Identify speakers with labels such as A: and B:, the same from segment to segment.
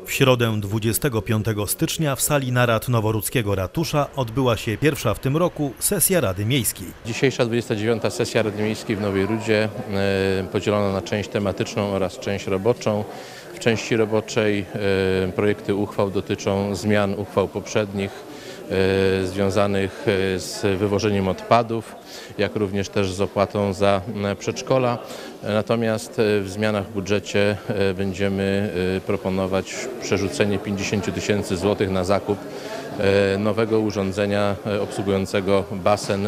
A: W środę 25 stycznia w sali narad noworudzkiego ratusza odbyła się pierwsza w tym roku sesja Rady Miejskiej.
B: Dzisiejsza 29. sesja Rady Miejskiej w Nowej Rudzie podzielona na część tematyczną oraz część roboczą. W części roboczej projekty uchwał dotyczą zmian uchwał poprzednich związanych z wywożeniem odpadów, jak również też z opłatą za przedszkola. Natomiast w zmianach w budżecie będziemy proponować przerzucenie 50 000 złotych na zakup nowego urządzenia obsługującego basen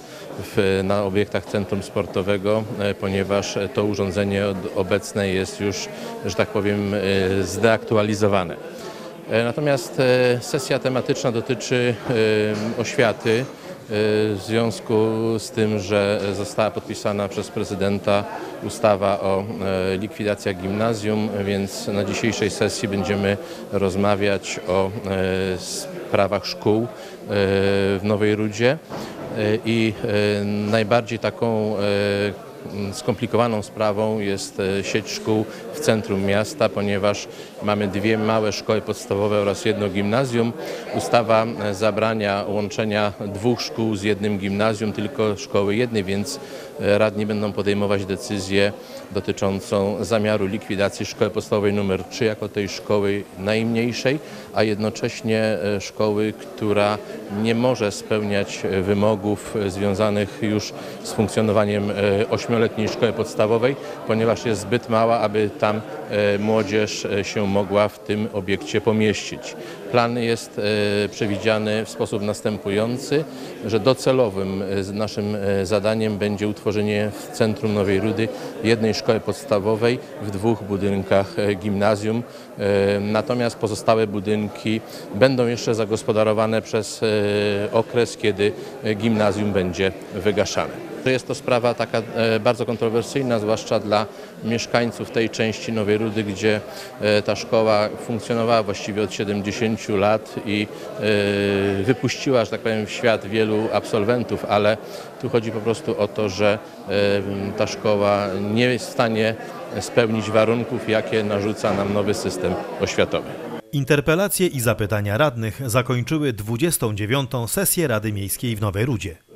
B: na obiektach centrum sportowego, ponieważ to urządzenie obecne jest już, że tak powiem, zdeaktualizowane. Natomiast sesja tematyczna dotyczy oświaty w związku z tym, że została podpisana przez prezydenta ustawa o likwidacjach gimnazjum, więc na dzisiejszej sesji będziemy rozmawiać o sprawach szkół w Nowej Rudzie i najbardziej taką skomplikowaną sprawą jest sieć szkół w centrum miasta, ponieważ mamy dwie małe szkoły podstawowe oraz jedno gimnazjum. Ustawa zabrania łączenia dwóch szkół z jednym gimnazjum, tylko szkoły jednej, więc radni będą podejmować decyzję dotyczącą zamiaru likwidacji szkoły podstawowej nr 3 jako tej szkoły najmniejszej, a jednocześnie szkoły, która nie może spełniać wymogów związanych już z funkcjonowaniem 8-letniej szkoły podstawowej, ponieważ jest zbyt mała, aby tam młodzież się mogła w tym obiekcie pomieścić. Plan jest przewidziany w sposób następujący, że docelowym naszym zadaniem będzie utworzenie w centrum Nowej Rudy jednej szkoły podstawowej w dwóch budynkach gimnazjum. Natomiast pozostałe budynki będą jeszcze zagospodarowane przez okres, kiedy gimnazjum będzie wygaszane. Jest to sprawa taka bardzo kontrowersyjna, zwłaszcza dla mieszkańców tej części Nowej Rudy, gdzie ta szkoła funkcjonowała właściwie od 70 lat i wypuściła, że tak powiem, w świat wielu absolwentów, ale tu chodzi po prostu o to, że ta szkoła nie jest w stanie spełnić warunków, jakie narzuca nam nowy system oświatowy.
A: Interpelacje i zapytania radnych zakończyły 29. sesję Rady Miejskiej w Nowej Rudzie.